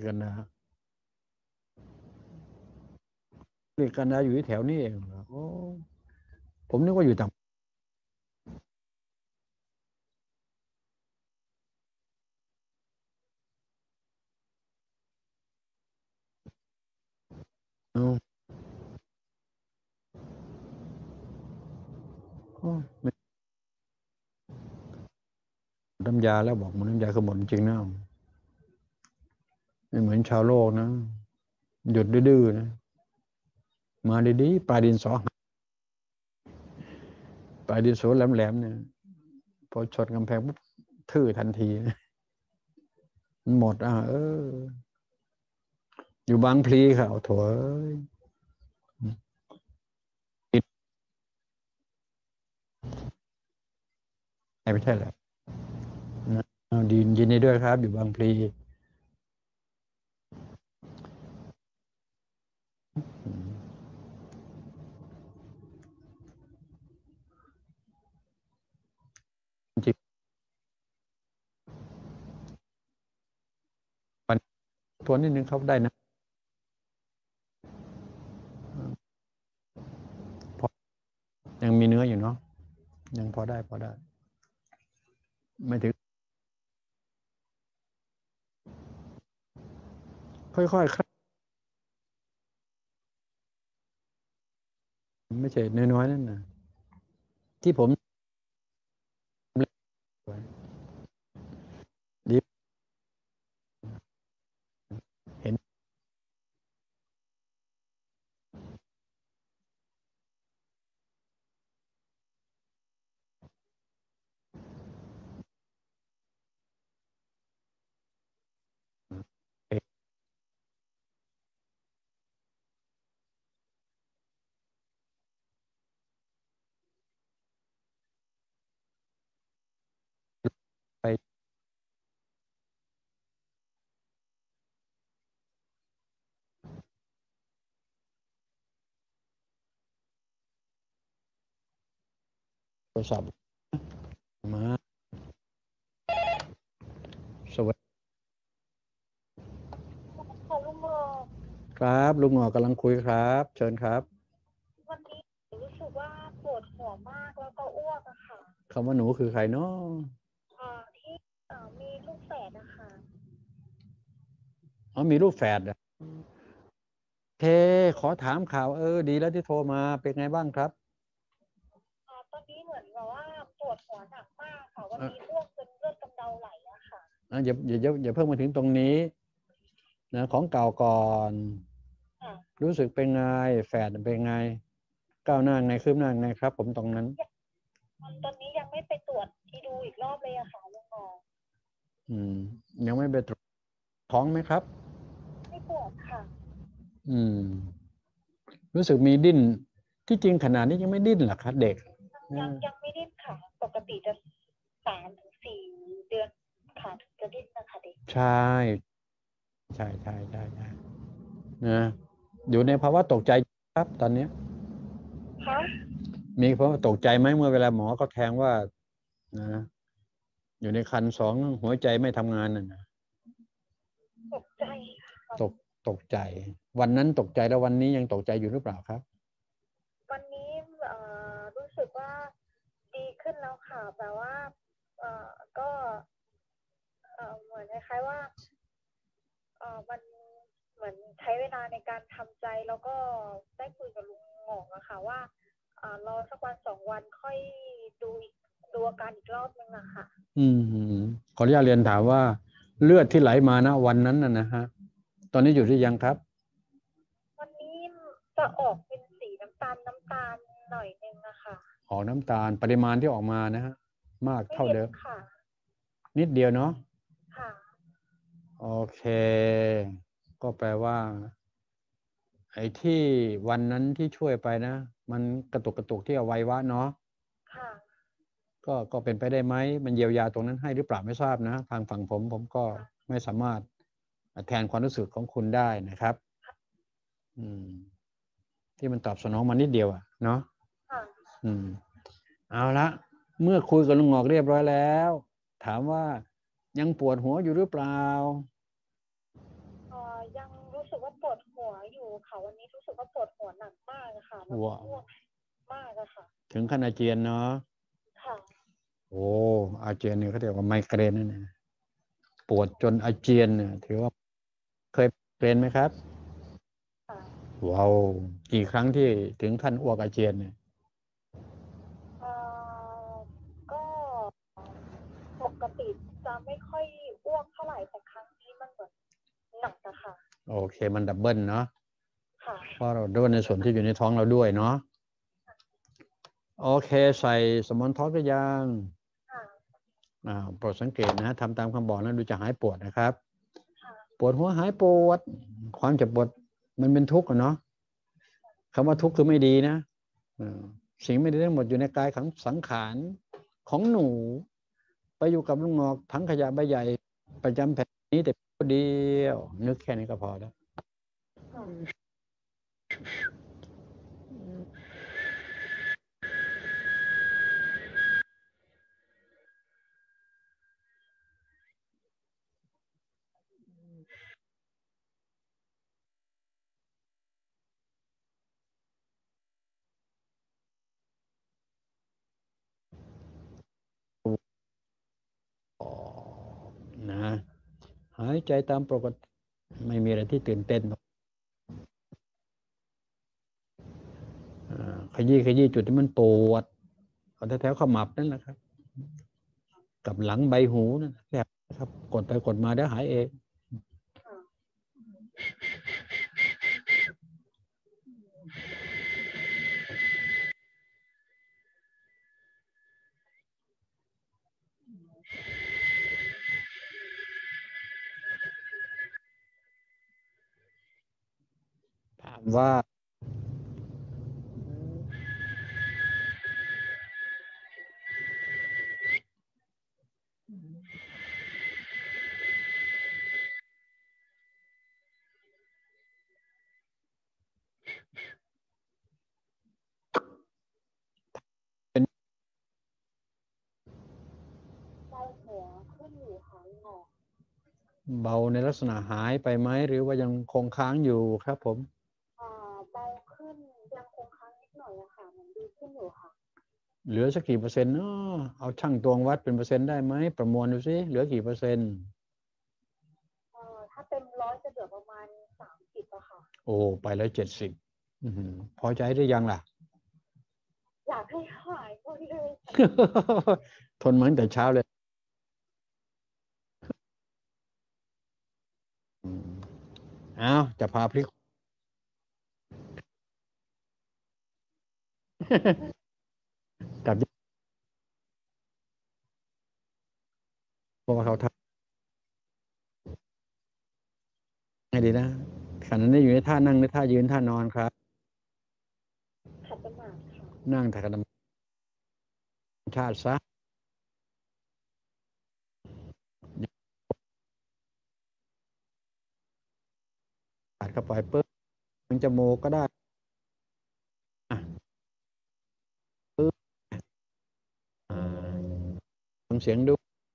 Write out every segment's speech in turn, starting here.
กันนะเรียกกันนะอยู่ที่แถวนี้เองเหรอโอ้ผมนึกว่าอยู่ต่างเอาโอ้ไม่น้ำยาแล้วบอกหมดน้ำยาคือหมดจริงนะไม่เหมือนชาวโลกนะหยุดดื้อๆนะมาดีๆปลายดินสอปลายดินสอแหลมๆเนี่ยพอชนกำแพงปุ๊บทื่อทันทีมันหมดอยู่บางพลีค่ะเอาโถไม่ใช่เหรอนะเอาดียินดีด้วยครับอยู่บางพลีอืมจริงๆวันทวนนิดนึงเขาได้นะพอยังมีเนื้ออยู่เนาะยังพอได้ไม่ถึงค่อยๆไม่ใช่น้อยๆนั่นนะที่ผมไว้ดีเห็นไปโทรศัพท์มาสวัสดีค่ะลุงหมอกครับลุงหงอกกำลังคุยครับเชิญครับวันนี้รู้สึกว่าปวดหัวมากแล้วก็อ้วกอะค่ะคำว่าหนูคือใครเนาะที่มีลูกแฝดอะค่ะอ๋อมีลูกแฝดเหรอเคขอถามข่าวดีแล้วที่โทรมาเป็นไงบ้างครับตอนนี้เหมือนแบบว่าปวดหัวหนักมากค่ะวันเอ่อนี้อ้วกจนเลือดกำเดาไหลอะค่ะอย่าเพิ่งมาถึงตรงนี้นะของเก่าก่อนค่ะรู้สึกเป็นไงแฝดเป็นไงก้าวหน้าไงคืบหน้าไงครับผมตรงนั้นตอนนี้ยังไม่ไปตรวจที่ดูอีกรอบเลยอะค่ะลุงหมอกอืมยังไม่ไปตรวจท้องไหมครับไม่ปวดค่ะอืมรู้สึกมีดิ้นที่จริงขนาดนี้ยังไม่ดิ้นเหรอครับเด็กยังไม่ดิ้นค่ะปกติจะ3 ถึง 4 เดือนค่ะถึงจะดิ้นนะคะเด็กใช่ใช่นะอยู่ในภาวะตกใจครับตอนนี้คะมีภาวะตกใจไหมเมื่อเวลาหมอเขาแทงว่านะอยู่ในครรภ์สองหัวใจไม่ทำงานน่ะนะตกใจค่ะตกตกใจวันนั้นตกใจแล้ววันนี้ยังตกใจอยู่หรือเปล่าครับวันนี้รู้สึกว่าดีขึ้นแล้วค่ะแบบว่าเอ่อก็เหมือนคล้ายๆว่ามันเหมือนใช้เวลาในการทำใจแล้วก็ได้คุยกับลุงหงอกอะค่ะว่ารอสัก1 2 วันค่อยดูอีกดูอาการอีกรอบนึงอะค่ะอืมขออนุญาตเรียนถามว่าเลือดที่ไหลมานะวันนั้นนะฮะตอนนี้อยู่ที่ยังครับวันนี้จะออกเป็นสีน้ำตาลหน่อยนึงอะค่ะออกน้ำตาลปริมาณที่ออกมานะฮะมากไม่เยอะเท่าเดิมค่ะนิดเดียวเนาะค่ะโอเคก็แปลว่าไอ้ที่วันนั้นที่ช่วยไปนะมันกระตุกที่อวัยวะเนาะค่ะก็เป็นไปได้ไหมมันเยียวยาตรงนั้นให้หรือเปล่าไม่ทราบนะทางฝั่งผมก็ไม่สามารถแทนความรู้สึกของคุณได้นะครับอืมที่มันตอบสนองมานิดเดียวอะเนาะค่ะอืมเอาละเมื่อคุยกับลุงหงอกเรียบร้อยแล้วถามว่ายังปวดหัวอยู่หรือเปล่ายังรู้สึกว่าปวดหัวอยู่ค่ะวันนี้รู้สึกว่าปวดหัวหนักมากอะค่ะแล้วก็ว้าวง่วงมากอะค่ะถึงขั้นอาเจียนเนาะค่ะโอ้อาเจียนเนี่ยเขาเรียกว่าไมเกรนนั่นนะปวดจนอาเจียนเนี่ยถือว่าเคยเป็นไหมครับค่ะว้าวกี่ครั้งที่ถึงขั้นอ้วกอาเจียนเนี่ยเอ่อก็ปกติจะไม่ค่อยอ้วกเท่าไหร่แต่ครั้งนี้มันเหมือนหนักอะค่ะโอเคมันดับเบิลเนาะค่ะเพราะเราด้วยในส่วนที่อยู่ในท้องเราด้วยเนาะโอเคใส่สมอนท็อกหรือยังค่ะโปรดสังเกตนะทำตามคำบอกนะดูจะหายปวดนะครับค่ะปวดหัวหายปวดความเจ็บปวดมันเป็นทุกข์อะเนาะคำว่าทุกข์คือไม่ดีนะอ่าสิ่งไม่ดีทั้งหมดอยู่ในกายของสังขารของหนูไปอยู่กับลุงงอกทั้งขยะใบใหญ่ประจำแผ่นนี้แต่คนเดียวนึกแค่นี้ก็พอแล้วนะหายใจตามปกติไม่มีอะไรที่ตื่นเต้นขยี้ขยี้จุดที่มันปวดเอาแถวๆขมับนั่นแหละครับกับหลังใบหูนั่นแหละครับกดไปกดมาเดี๋ยวหายเองถามว่าเป็นเบาหัวขึ้นอยู่หายงอกเบาในลักษณะหายไปไหมหรือว่ายังคงค้างอยู่ครับผมเบาขึ้นยังคงค้างนิดหน่อยอะค่ะมันดีขึ้นอยู่ค่ะเหลือสักกี่เปอร์เซ็นต์เนาะเอาช่างตวงวัดเป็นเปอร์เซ็นต์ได้ไหมประมวลดูสิเหลือกี่เปอร์เซ็นต์ถ้าเต็มร้อยจะเหลือประมาณ30อะค่ะโอ้ไปแล้ว70พอใจหรือยังล่ะอยากให้หายหมดเลยทนมาตั้งแต่เช้าเลยอ้าวจะพาพลิกกลับเพราะว่าเขาทำไงดีนะขณะนี้อยู่ในท่านั่งหรือท่ายืนท่านอนครับขัดสมาธิค่ะนั่งถักธรรมชาติซะอัดเข้าไปปุ๊บถึงจมูกก็ได้อ่ะปุ๊บอ่าฟังเสียงดู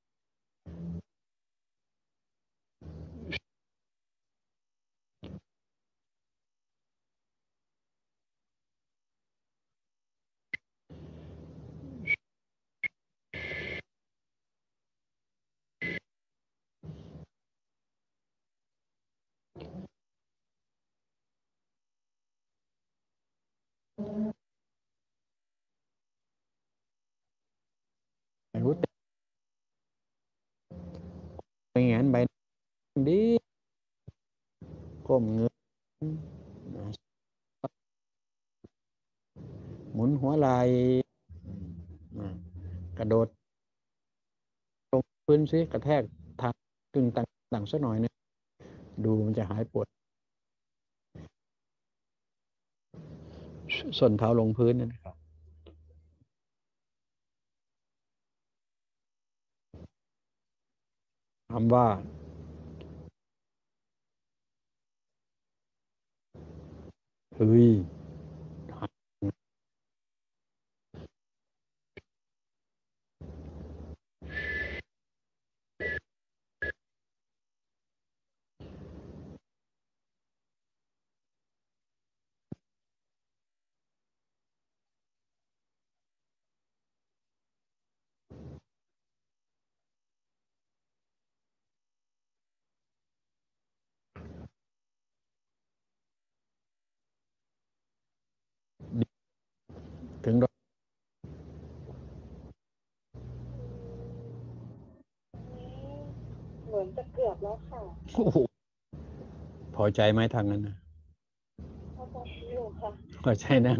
รู้สึกเป็นไงใบดีก้มเงยหมุนหัวไหล่อ่ากระโดดลงพื้นซิกระแทกทางตึงต่างสักหน่อยนึงดูมันจะหายปวดส้นเท้าลงพื้นนั่นนะครับคำว่าเฮ้ยถึงเหมือนจะเกือบแล้วค่ะโอ้โหพอใจไหมทางนั้นนะพอใจอยู่ค่ะพอใจนะ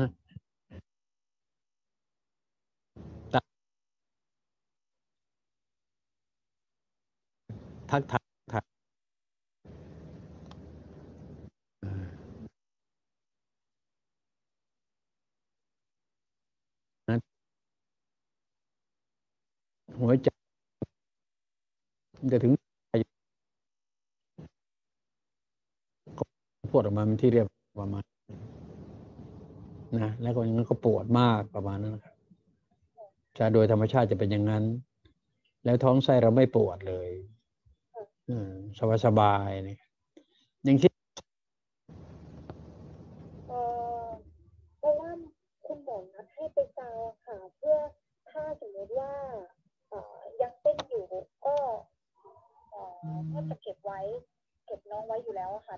ทักทายนะหัวใจจะถึงปวดออกมาเป็นที่เรียบประมาณนะแล้วก็อย่างนั้นก็ปวดมากประมาณนั้นนะครับจะโดยธรรมชาติจะเป็นอย่างนั้น แล้วท้องไส้เราไม่ปวดเลยสบายๆเนี่ยอย่างที่เพราะว่าคุณหมอนัดให้ไปซาวค่ะเพื่อถ้าสมมติว่ายังเต้นอยู่ก็จะเก็บน้องไว้อยู่แล้วค่ะ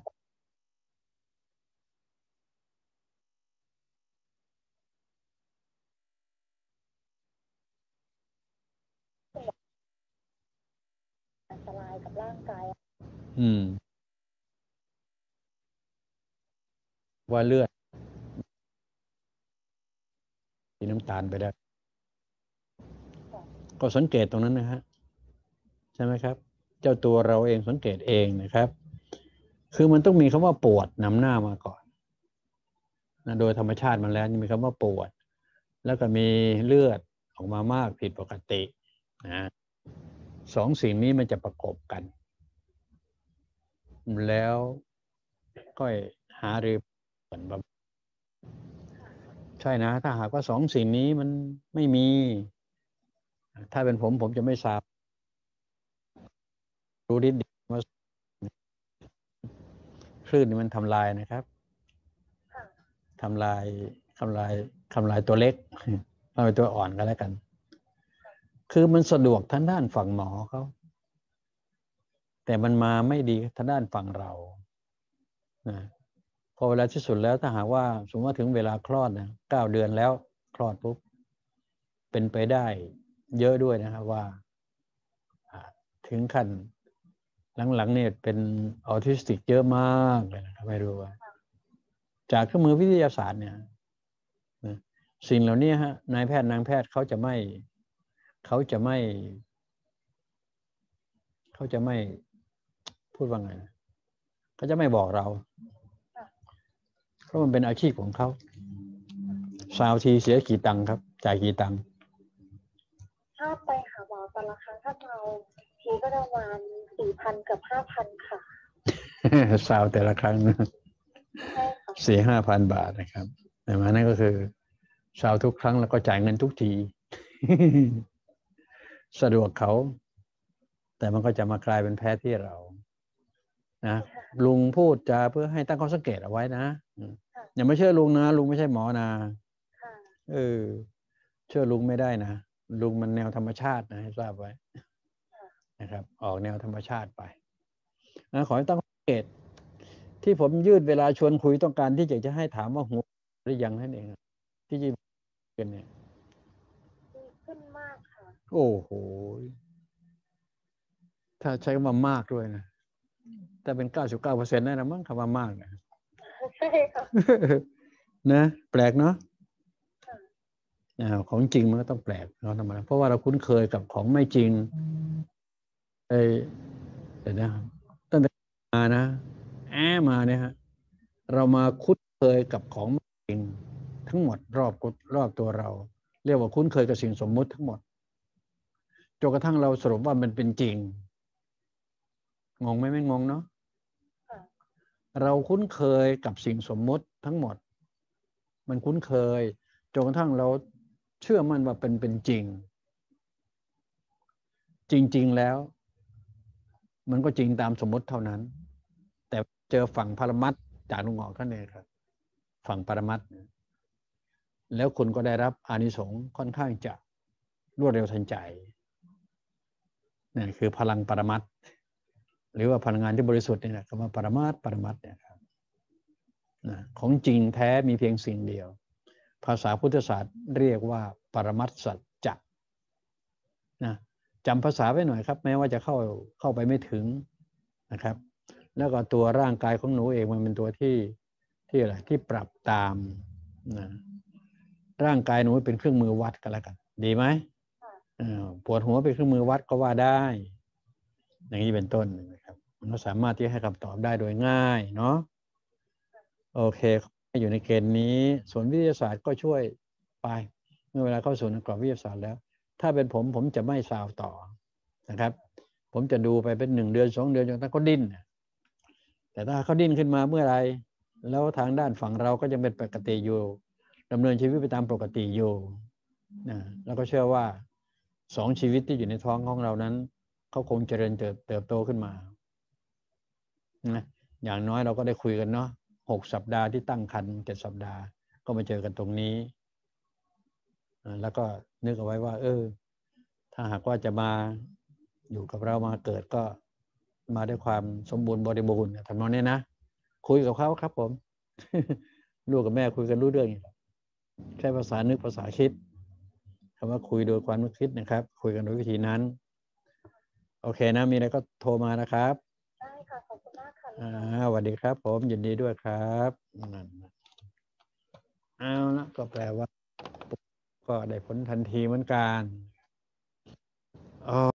อันตรายกับร่างกายว่าเลือดมีน้ำตาลไปได้ก็สังเกตตรงนั้นนะฮะใช่ไหมครับเจ้าตัวเราเองสังเกตเองนะครับคือมันต้องมีคำว่าปวดนำหน้ามาก่อนนะโดยธรรมชาติมันแล้วมีคำว่าปวดแล้วก็มีเลือดออกมามากผิดปกตินะสองสิ่งนี้มันจะประกบกันแล้วก็หารือผลแบบใช่นะถ้าหากว่าสองสิ่งนี้มันไม่มีถ้าเป็นผมจะไม่ทราบรู้นิดเดียวว่าคลื่นนี่มันทำลายนะครับทำลายทำลายทำลายตัวเล็กทำลายตัวอ่อนกันแล้วกันคือมันสะดวกทางด้านฝั่งหมอเขาแต่มันมาไม่ดีทางด้านฝั่งเรานะพอเวลาที่สุดแล้วถ้าหากว่าสมมติว่าถึงเวลาคลอดนะ9 เดือนแล้วคลอดปุ๊บเป็นไปได้เยอะด้วยนะครับว่าถึงขั้นหลังๆเนี่ยเป็นออทิสติกเยอะมากเลยนะครับไม่รู้ว่าจากเครื่องมือวิทยาศาสตร์เนี่ยสิ่งเหล่านี้ฮะนายแพทย์นางแพทย์เขาจะไม่เขาจะไม่พูดว่าไงนะเขาจะไม่บอกเราเพราะมันเป็นอาชีพของเขาซาวทีเสียกี่ตังค์ครับจ่ายกี่ตังค์ถ้าไปหาหมอแต่ละครั้งถ้าเราทีก็ประมาณ4,000กับ5,000ค่ะซาวแต่ละครั้งนะ4-5 พันบาทนะครับแต่มานั่นก็คือซาวทุกครั้งแล้วก็จ่ายเงินทุกที สะดวกเขาแต่มันก็จะมากลายเป็นแพ้ที่เรานะลุงพูดจาเพื่อให้ตั้งข้อสังเกตเอาไว้นะอย่าไม่เชื่อลุงนะลุงไม่ใช่หมอนะเชื่อลุงไม่ได้นะลุงมันแนวธรรมชาตินะให้ทราบไว้นะครับออกแนวธรรมชาติไปนะขอให้ตั้งข้อสังเกตที่ผมยืดเวลาชวนคุยต้องการที่จะให้ถามว่าหูหรือยังนั่นเองที่จะกันเนี่ยดีขึ้นมากค่ะโอ้โหถ้าใช้คำว่ามากด้วยนะแต่เป็น99%นั่นนะมั้งคำว่ามากนะใช่ค่ะนะแปลกเนาะของจริงมันก็ต้องแปลกเนาะธรรมดาเพราะว่าเราคุ้นเคยกับของไม่จริงเดี๋ยวนะตั้งแต่มานะมาเนี่ยฮะเรามาคุ้นเคยกับของไม่จริงทั้งหมดรอบตัวเราเรียกว่าคุ้นเคยกับสิ่งสมมุติทั้งหมดจนกระทั่งเราสรุปว่ามันเป็นจริงงงไหมไม่งงเนาะเราคุ้นเคยกับสิ่งสมมุติทั้งหมดมันคุ้นเคยจนกระทั่งเราเชื่อมั่นว่าเป็นจริงจริงๆแล้วมันก็จริงตามสมมติเท่านั้นแต่เจอฝั่งปรมัตถ์จากลุงหงอกท่านเองครับฝั่งปรมัตถ์แล้วคุณก็ได้รับอานิสงส์ค่อนข้างจะรวดเร็วทันใจนี่คือพลังปรมัตถ์หรือว่าพลังงานที่บริสุทธิ์นี่แหละคำว่าปรมัตถ์เนี่ยครับของจริงแท้มีเพียงสิ่งเดียวภาษาพุทธศาสตร์เรียกว่าปรมัตถสัจจะนะจำภาษาไว้หน่อยครับแม้ว่าจะเข้าไปไม่ถึงนะครับแล้วก็ตัวร่างกายของหนูเองมันเป็นตัวที่อะไรที่ปรับตามนะร่างกายหนูเป็นเครื่องมือวัดกันแล้วกันดีไหมปวดหัวเป็นเครื่องมือวัดก็ว่าได้อย่างนี้เป็นต้นนะครับมันก็สามารถที่ให้คำตอบได้โดยง่ายเนาะโอเคอยู่ในเกณฑ์นี้ส่วนวิทยาศาสตร์ก็ช่วยไปเมื่อเวลาเข้าสู่ในกรอบวิทยาศาสตร์แล้วถ้าเป็นผมจะไม่ซาวต่อนะครับผมจะดูไปเป็น1 เดือน 2 เดือนจนถ้าเขาดิ้นแต่ถ้าเขาดิ้นขึ้นมาเมื่อไรแล้วทางด้านฝั่งเราก็ยังเป็นปกติอยู่ดำเนินชีวิตไปตามปกติอยู่นะแล้วก็เชื่อว่า2 ชีวิตที่อยู่ในท้องของเรานั้นเขาคงเจริญเติบโตขึ้นมานะอย่างน้อยเราก็ได้คุยกันเนาะ6 สัปดาห์ที่ตั้งครรภ์7 สัปดาห์ก็มาเจอกันตรงนี้แล้วก็นึกเอาไว้ว่าถ้าหากว่าจะมาอยู่กับเรามาเกิดก็มาด้วยความสมบูรณ์บริบูรณ์ทำนองนี้นะคุยกับเขาครับผม ลูกกับแม่คุยกันรู้เรื่องใช้ภาษานึกภาษาคิดคำว่าคุยโดยความนึกคิดนะครับคุยกันโดยวิธีนั้นโอเคนะมีอะไรก็โทรมานะครับได้ค่ะขอบคุณมากค่ะสวัสดีครับผมยินดีด้วยครับเอาละก็แปลว่าก็ได้ผลทันทีเหมือนกัน